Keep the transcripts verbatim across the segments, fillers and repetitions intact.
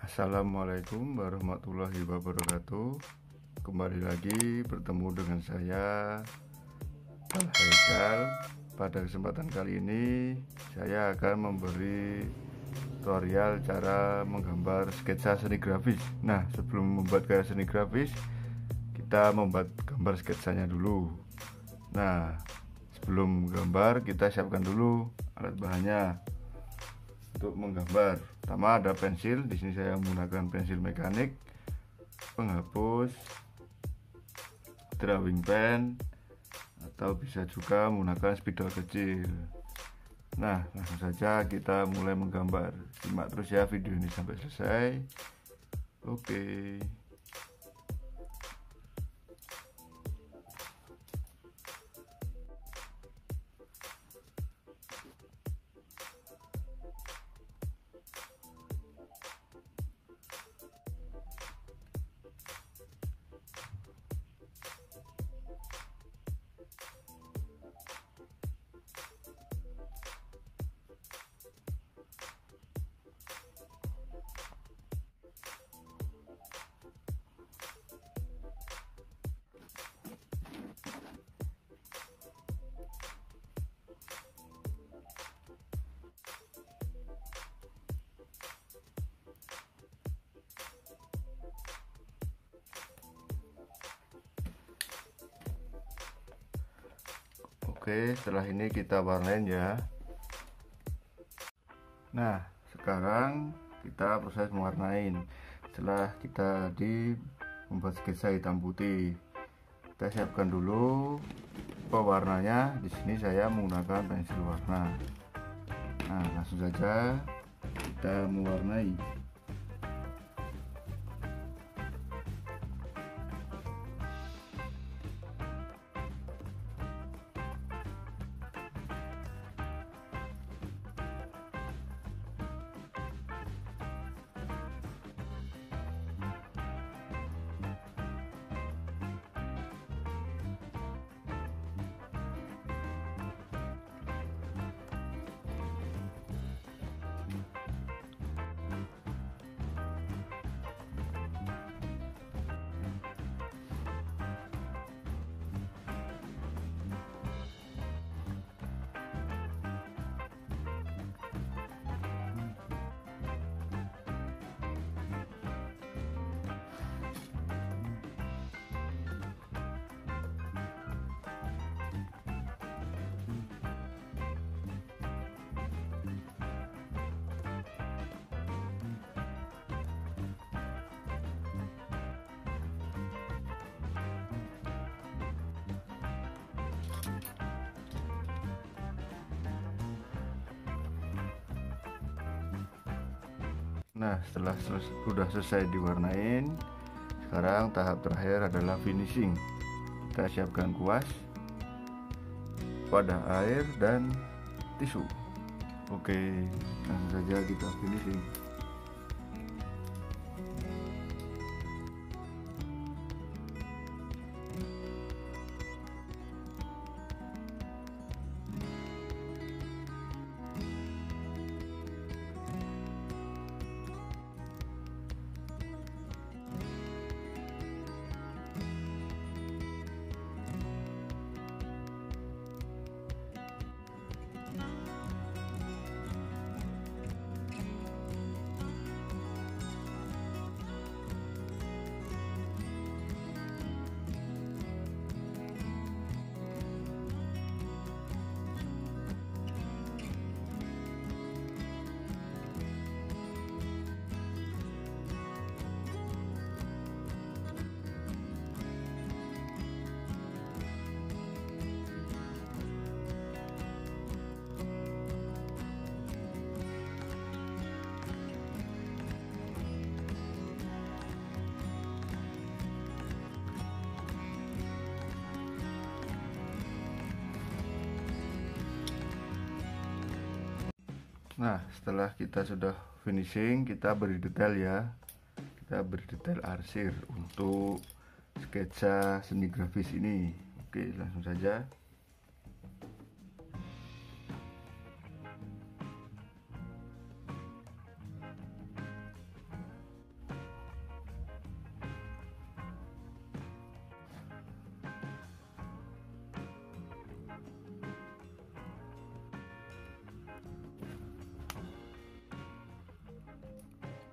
Assalamualaikum warahmatullahi wabarakatuh. Kembali lagi bertemu dengan saya, Al Haikal. Pada kesempatan kali ini saya akan memberi tutorial cara menggambar sketsa seni grafis. Nah, sebelum membuat karya seni grafis, kita membuat gambar sketsanya dulu. Nah, sebelum gambar kita siapkan dulu alat bahannya untuk menggambar. Pertama ada pensil. Di sini saya menggunakan pensil mekanik, penghapus, drawing pen, atau bisa juga menggunakan spidol kecil. Nah, langsung saja kita mulai menggambar. Simak terus ya video ini sampai selesai. Oke. Oke, setelah ini kita warnain ya. Nah, sekarang kita proses mewarnain. Setelah kita tadi membuat sketsa hitam putih, kita siapkan dulu pewarnanya. Di sini saya menggunakan pensil warna. Nah, langsung saja kita mewarnai. Nah, setelah selesai, sudah selesai diwarnain, sekarang tahap terakhir adalah finishing. Kita siapkan kuas, wadah air, dan tisu. Oke, langsung saja kita finishing. Nah, setelah kita sudah finishing, kita beri detail ya. Kita beri detail arsir untuk sketsa seni grafis ini. Oke, langsung saja.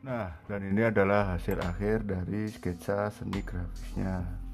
Nah, dan ini adalah hasil akhir dari sketsa seni grafisnya.